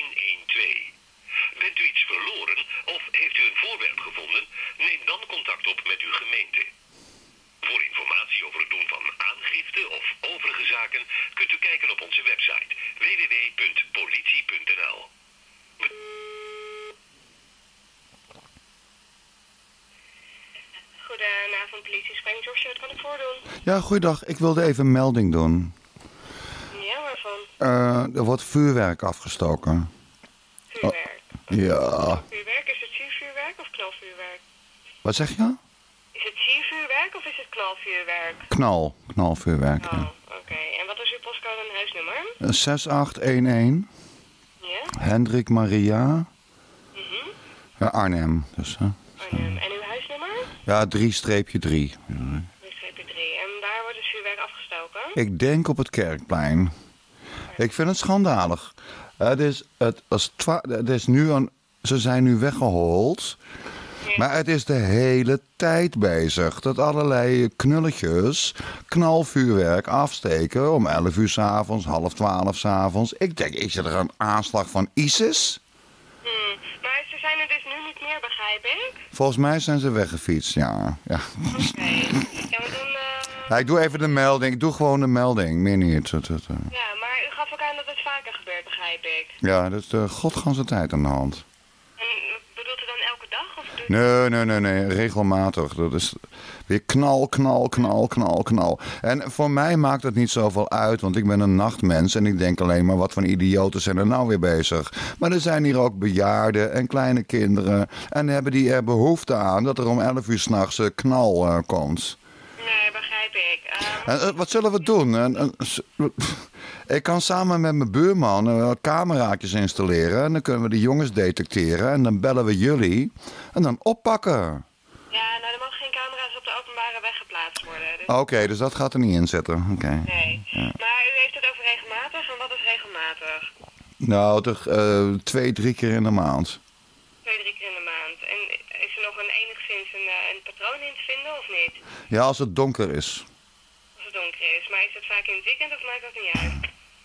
112. Bent u iets verloren of heeft u een voorwerp gevonden? Neem dan contact op met uw gemeente. Voor informatie over het doen van aangifte of overige zaken kunt u kijken op onze website www.politie.nl. Goedenavond, politie. Spreek Josje, wat kan ik voordoen? Ja, goeiedag. Ik wilde even een melding doen. Ja, waarvan? Er wordt vuurwerk afgestoken. Vuurwerk. Ja. Vuurwerk, is het siervuurwerk of knalvuurwerk? Wat zeg je? Is het siervuurwerk of is het knalvuurwerk? Knalvuurwerk. Oh, Ja. oké. En wat is uw postcode en huisnummer? 6811 Ja? Hendrik Maria Arnhem. Dus, Arnhem. En uw huisnummer? ja, 3-3. 3-3. En waar wordt het vuurwerk afgestoken? Ik denk op het Kerkplein. Ik vind het schandalig. Ze zijn nu weggehold. Maar het is de hele tijd bezig. Dat allerlei knulletjes knalvuurwerk afsteken om 11 uur 's avonds, 11:30 's avonds. Ik denk, is er een aanslag van ISIS? Maar ze zijn er dus nu niet meer, begrijp ik? Volgens mij zijn ze weggefietst, ja. Oké. Ja, we doen... Ja, ik doe even de melding. Ik doe gewoon de melding, meer niet. Ja, maar u gaf ook aan dat het vaker gebeurt, begrijp ik. Ja, dat is de godganse tijd aan de hand. En bedoelt u dan elke dag? Of doet Nee, regelmatig. Dat is weer knal. En voor mij maakt het niet zoveel uit, want ik ben een nachtmens en ik denk alleen maar, wat voor idioten zijn er nou weer bezig. Maar er zijn hier ook bejaarden en kleine kinderen en hebben die er behoefte aan dat er om 11 uur 's nachts knal komt. Nee, begrijp ik. En, wat zullen we doen? Ik kan samen met mijn buurman cameraatjes installeren en dan kunnen we de jongens detecteren en dan bellen we jullie en dan oppakken. Ja, nou, er mogen geen camera's op de openbare weg geplaatst worden. Dus... Oké, dus dat gaat er niet in zitten. Oké. Nee. Ja. Maar u heeft het over regelmatig. En wat is regelmatig? Nou, toch 2-3 keer in de maand. 2-3 keer in de maand. En is er nog enigszins een patroon in te vinden of niet? Ja, als het donker is. Als het donker is. Maar is het vaak in het weekend of maakt dat niet uit?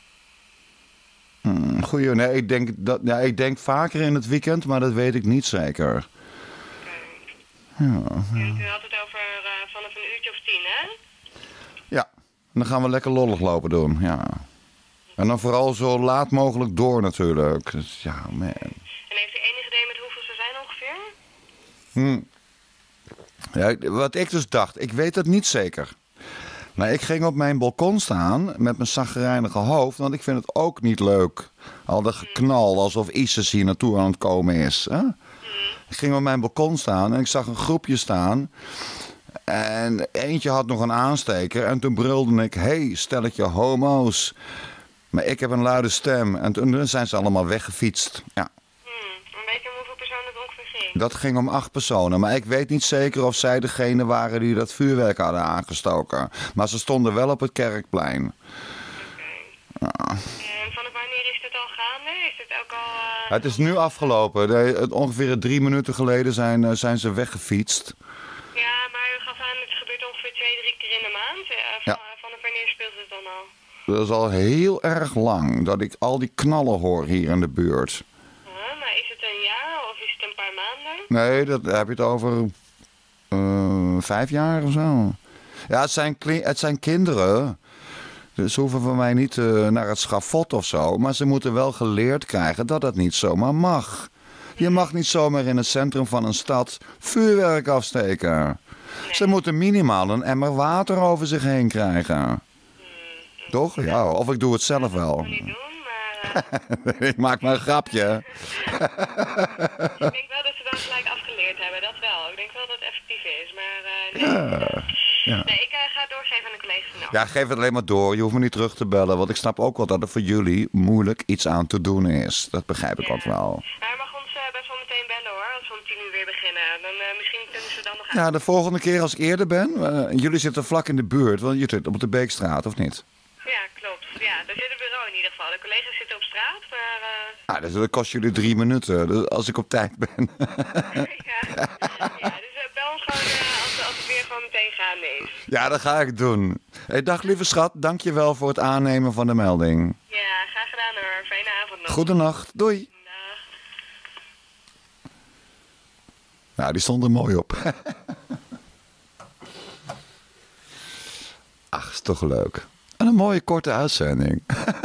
Goeie, nee, ik denk vaker in het weekend, maar dat weet ik niet zeker. Ja. U had het over vanaf een uurtje of 10, hè? Ja, en dan gaan we lekker lollig lopen doen, ja. En dan vooral zo laat mogelijk door natuurlijk. Dus, ja, man. En heeft u enig idee met hoeveel ze zijn ongeveer? Ja, wat ik dus dacht, ik weet het niet zeker. Maar ik ging op mijn balkon staan met mijn chagrijnige hoofd, want ik vind het ook niet leuk. Al dat geknal, alsof ISIS hier naartoe aan het komen is. Hè? Ik ging op mijn balkon staan en ik zag een groepje staan. En eentje had nog een aansteker en toen brulde ik, hey, stelletje homo's. Maar ik heb een luide stem en toen zijn ze allemaal weggefietst. Ja. Weet je om hoeveel personen het ongeveer ging? Dat ging om 8 personen, maar ik weet niet zeker of zij degene waren die dat vuurwerk hadden aangestoken. Maar ze stonden wel op het Kerkplein. Oké. Ja. En vanaf wanneer is dit al gaande? Is dit ook al... Het is nu afgelopen. Ongeveer 3 minuten geleden zijn ze weggefietst. Ja, maar u gaf aan, het gebeurt ongeveer 2-3 keer in de maand. Vanaf wanneer speelt het dan al? Dat is al heel erg lang dat ik al die knallen hoor hier in de buurt. Maar is het een jaar of is het een paar maanden? Nee, dat heb je het over 5 jaar of zo. Ja, het zijn kinderen. Dus ze hoeven van mij niet naar het schafot of zo. Maar ze moeten wel geleerd krijgen dat dat niet zomaar mag. Je mag niet zomaar in het centrum van een stad vuurwerk afsteken. Nee. Ze moeten minimaal een emmer water over zich heen krijgen. Toch? Ja, of ik doe het zelf wel. Dat kan ik niet doen, maar... Ik maak maar een grapje. Ik denk wel dat ze dan gelijk afgeleerd hebben, dat wel. Ik denk wel dat het effectief is, maar... Ja. Nee, ik ga het doorgeven aan de collega's van de Ja, geef het alleen maar door. Je hoeft me niet terug te bellen. Want ik snap ook wel dat er voor jullie moeilijk iets aan te doen is. Dat begrijp ik ook wel. Maar je mag ons best wel meteen bellen hoor, als we om 10 uur weer beginnen. Dan misschien kunnen ze dan nog aan. Ja, de volgende keer als ik eerder ben. Jullie zitten vlak in de buurt. Want je zit op de Beekstraat, of niet? Ja, klopt. Ja, daar zit een bureau in ieder geval. De collega's zitten op straat, maar... Dus dat kost jullie 3 minuten. Dus als ik op tijd ben. ja, dus bel ons gewoon als het weer gewoon meteen gaande is. Ja, dat ga ik doen. Hey, dag lieve schat, dank je wel voor het aannemen van de melding. Ja, graag gedaan hoor. Fijne avond nog. Goedenacht. Doei. Nou, die stond er mooi op. Ach, is toch leuk. En een mooie korte uitzending.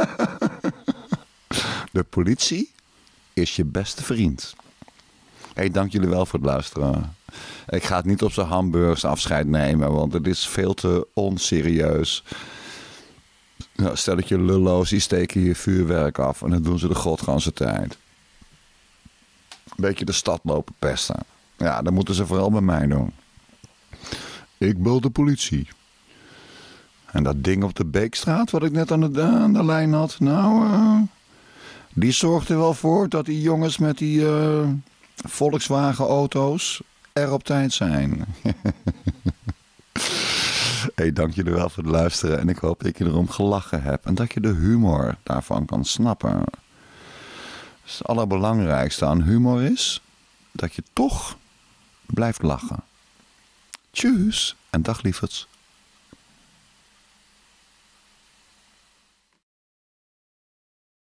De politie is je beste vriend. Hey, dank jullie wel voor het luisteren. Ik ga het niet op zijn hamburgers afscheid nemen, want het is veel te onserieus. Nou, stel dat je lulloos, die steken je vuurwerk af en dan doen ze de godganse tijd. Een beetje de stad lopen pesten. Ja, dat moeten ze vooral bij mij doen. Ik bel de politie. En dat ding op de Beekstraat, wat ik net aan de lijn had, nou, die zorgt er wel voor dat die jongens met die Volkswagen-auto's er op tijd zijn. Hey, dank jullie wel voor het luisteren en ik hoop dat je erom gelachen hebt en dat je de humor daarvan kan snappen. Dus het allerbelangrijkste aan humor is dat je toch blijft lachen. Tjus en dag lieverds.